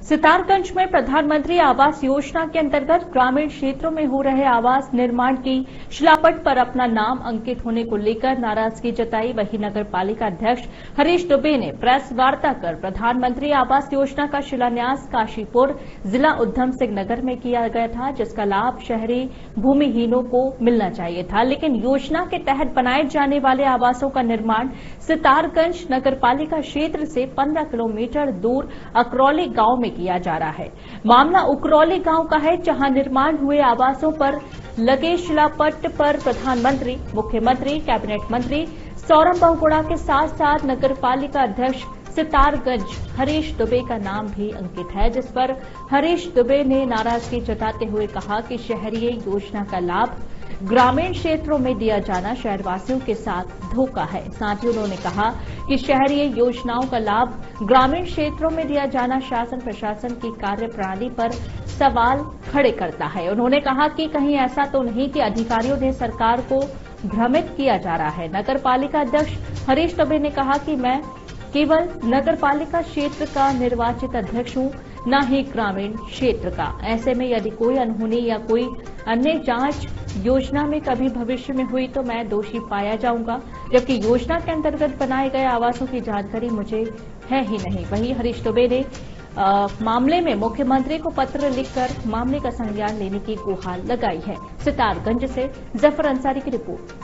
सितारगंज में प्रधानमंत्री आवास योजना के अंतर्गत ग्रामीण क्षेत्रों में हो रहे आवास निर्माण की शिलापट पर अपना नाम अंकित होने को लेकर नाराजगी जताई। वहीं नगर पालिका अध्यक्ष हरीश दुबे ने प्रेस वार्ता कर प्रधानमंत्री आवास योजना का शिलान्यास काशीपुर जिला उधम सिंह नगर में किया गया था, जिसका लाभ शहरी भूमिहीनों को मिलना चाहिए था, लेकिन योजना के तहत बनाए जाने वाले आवासों का निर्माण सितारगंज नगर पालिका क्षेत्र से 15 किलोमीटर दूर अकरौली गांव में किया जा रहा है। मामला उकरौली गांव का है, जहां निर्माण हुए आवासों पर लगे शिलापट पर प्रधानमंत्री, मुख्यमंत्री, कैबिनेट मंत्री सौरभ बहुगुणा के साथ साथ नगर पालिका अध्यक्ष सितारगंज हरीश दुबे का नाम भी अंकित है, जिस पर हरीश दुबे ने नाराजगी जताते हुए कहा कि शहरी योजना का लाभ ग्रामीण क्षेत्रों में दिया जाना शहरवासियों के साथ धोखा है। साथ ही उन्होंने कहा कि शहरी योजनाओं का लाभ ग्रामीण क्षेत्रों में दिया जाना शासन प्रशासन की कार्यप्रणाली पर सवाल खड़े करता है। उन्होंने कहा कि कहीं ऐसा तो नहीं कि अधिकारियों ने सरकार को भ्रमित किया जा रहा है। नगर पालिका अध्यक्ष हरीश दुबे ने कहा कि मैं केवल नगर पालिका क्षेत्र का निर्वाचित अध्यक्ष हूं, न ही ग्रामीण क्षेत्र का। ऐसे में यदि कोई अनहोनी या कोई अन्य जांच योजना में कभी भविष्य में हुई तो मैं दोषी पाया जाऊंगा, जबकि योजना के अंतर्गत बनाए गए आवासों की जानकारी मुझे है ही नहीं। वहीं हरीश दुबे ने मामले में मुख्यमंत्री को पत्र लिखकर मामले का संज्ञान लेने की गुहार लगाई है। सितारगंज से जफर अंसारी की रिपोर्ट।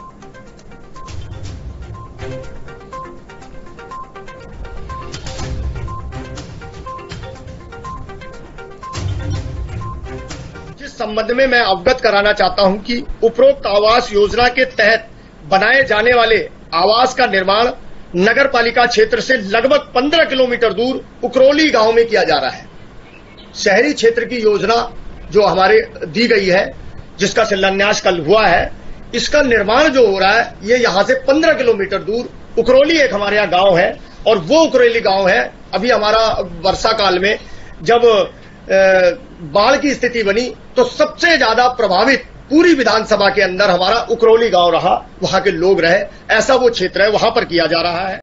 इस संबंध में मैं अवगत कराना चाहता हूं कि उपरोक्त आवास योजना के तहत बनाए जाने वाले आवास का निर्माण नगर पालिका क्षेत्र से लगभग 15 किलोमीटर दूर उकरौली गांव में किया जा रहा है। शहरी क्षेत्र की योजना जो हमारे दी गई है, जिसका शिलान्यास कल हुआ है, इसका निर्माण जो हो रहा है ये यहां से 15 किलोमीटर दूर उकरौली एक हमारे यहाँ गांव है, और वो उकरौली गांव है अभी हमारा वर्षा काल में जब बाढ़ की स्थिति बनी तो सबसे ज्यादा प्रभावित पूरी विधानसभा के अंदर हमारा उकरौली गांव रहा, वहां के लोग रहे, ऐसा वो क्षेत्र है, वहां पर किया जा रहा है।